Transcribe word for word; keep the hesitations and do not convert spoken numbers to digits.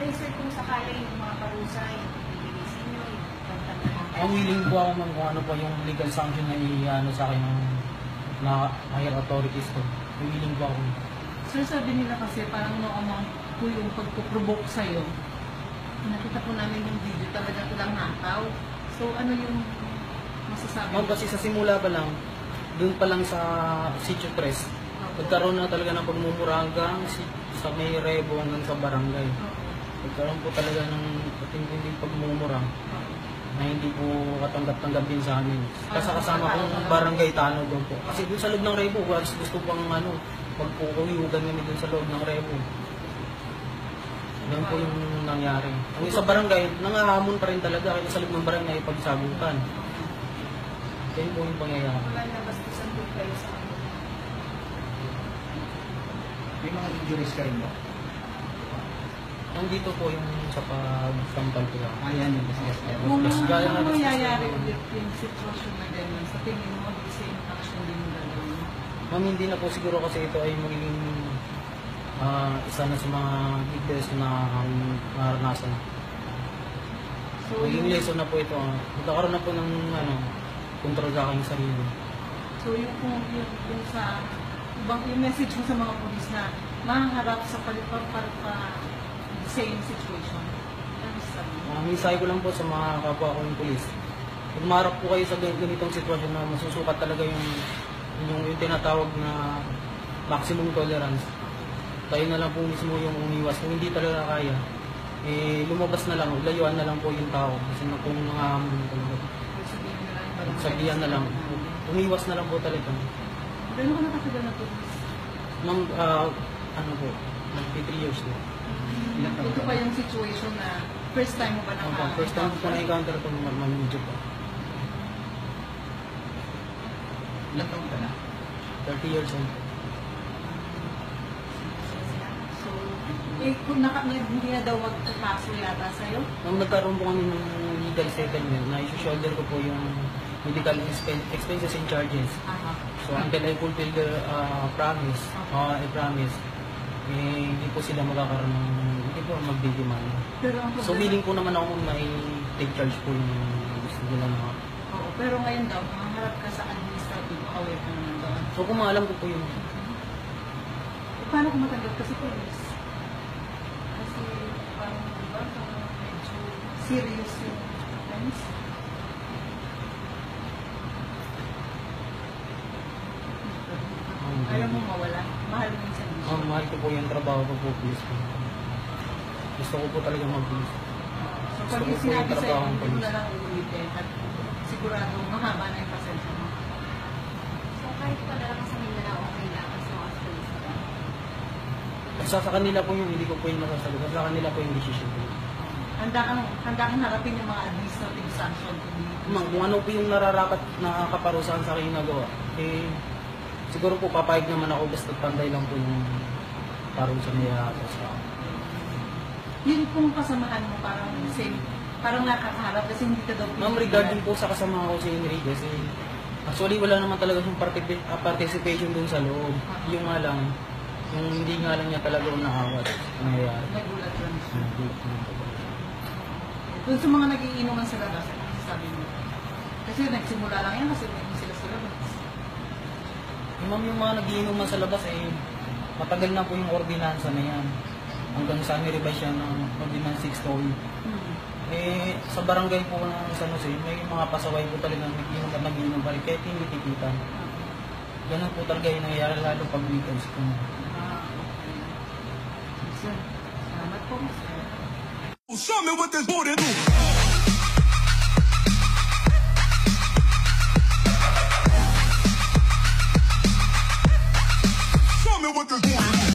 Eh, sir, kung sakali yung mga parusa, yung bibigay sa inyo, yung pagtanda. Ang willing po ako man kung ano po yung legal sanction na i-ano sa akin ng na higher authorities ko. Willing po ako. Sir, sabi nila kasi parang no amount po yung pagpuprovoke sa'yo. Nakita po namin yung video, talaga lang nataw. So, ano yung masasabi? Ma'am, kasi sa simula pa lang, doon pa lang sa Sitio Press, nagkaroon na talaga ng pagmumura hanggang si, sa may rebo hanggang sa barangay. Nagkaroon po talaga ng patinding pagmumura na hindi po katanggap-tanggap din sa amin. Kasi kasama kong barangay Tano doon po. Kasi doon sa loob ng rebo, gusto pang ano, magpukuhiugan kami doon sa loob ng rebo. Yan po yung nangyari. Ang isa barangay, nangahamon pa rin talaga kaya sa loob ng barangay pagsagutan. Yan po yung pangyayari. Wala na bastusan po kayo sa ano. May mga injuries ka rin ba? Nandito po yung sa pagsampal ko lang. Ayan yung kasi. Kung Yes, gaya ano nga- mangyayari ulit yung sitwasyon na ganyan, sa tingin mo, the same action din yung gagawin mo? Ma'am, hindi na po siguro kasi ito ay magiging ah, isa na sa mga details na ang naranasan. So, Magiging yung, lesson na po ito. ah. Magkakaroon na po ng ano, control sa aking sarili. so yung, kung yung, yung sa, ibang, yung message mo sa mga polis na mahangarap sa palipar para pa the same situation. Ano sabi mo? Uh, Minsay ko lang po sa mga kapwa ko ng polis. Kung marap po kayo sa gan- ganitong sitwasyon na masusukat talaga yung, yung, yung tinatawag na maximum tolerance, tayo na lang po mismo yung umiwas. Kung hindi talaga kaya, eh, lumabas na lang, layuan na lang po yung tao. Kasi na kung nangahamon na talaga. Sabihin na lang yung barangay. Sabihan na lang. Umiwas na lang po talaga. Gano'n ka nakatagal na polis? Ma'am, ah, ano po, nag three years na. Ilang taon Ito ka pa ba? yung situation na first time mo ba Opo, naka- first time ko po na-encounter ito, ma'am, medyo po. Ilang taon ka na? thirty years old. So, eh, kung naka, hindi na daw magkakaso yata sa'yo? Nung nagkaroon po kami ng legal settlement, na-shoulder ko po yung medical expen- expenses and charges. Aha. So until I fulfill the uh, promise, uh, I promise, eh, hindi po sila magkakaroon ng, hindi po magdidemand. Pero ang So problema- willing po naman ako kung may take charge po yung gusto nila na. Oo, pero ngayon daw, makaharap ka sa administrative, aware ka naman doon. So kung maalam ko po yun, Eh, paano kung matanggap ka sa police? Kasi parang, di ba, parang medyo serious yung offense. Ayaw mo mawala. Mahal mo yung service. ang mahal ko po yung trabaho ko po, police po. Gusto ko po talaga mag-police. So, Gusto pag ko yung po sinabi yung sa'yo, trabaho ng hindi mo police. na lang uulitin at sigurado mahaba na yung pasensya mo. So, kahit pala lang sa Mindanao, okay lang. As long as police ka. Basta sa kanila po yung hindi ko po yung masasagot. Sa kanila po yung decision ko. Handa kang, handa kang harapin yung mga administrative sanction. Kung hindi- Ma'am, kung ano po yung nararapat na kaparusahan sa aking nagawa, eh, siguro po papayag naman ako basta panday lang po yung parusa niya sa akin. Yun pong kasamahan mo parang same, parang nakakaharap kasi hindi ka daw Ma'am, regarding po sa kasama ko si Enrique, kasi actually wala naman talaga yung partic- ah, participation dun sa loob. Yung nga lang, yung hindi nga lang niya talaga unaawat. Nangyayari. nagulat lang siya. Doon sa mga nagiinuman sa labas, ano sabi mo? Kasi nagsimula lang yan kasi may sila sa labas. Eh, ma'am, yung mga nagiinuman sa labas, eh, matagal na po yung ordinansa na yan. Hanggang sa nirevise yan ng Ordinance six oh eight. Hmm. Eh, sa barangay po ng San Jose, may mga pasaway po talaga nagiinom at nagiinom pa rin, kahit hindi tikitan. Ganun po talaga yung nangyayari lalo pag weekends po. Ah, okay. Sir, salamat po. Sir. Show me what this booty do.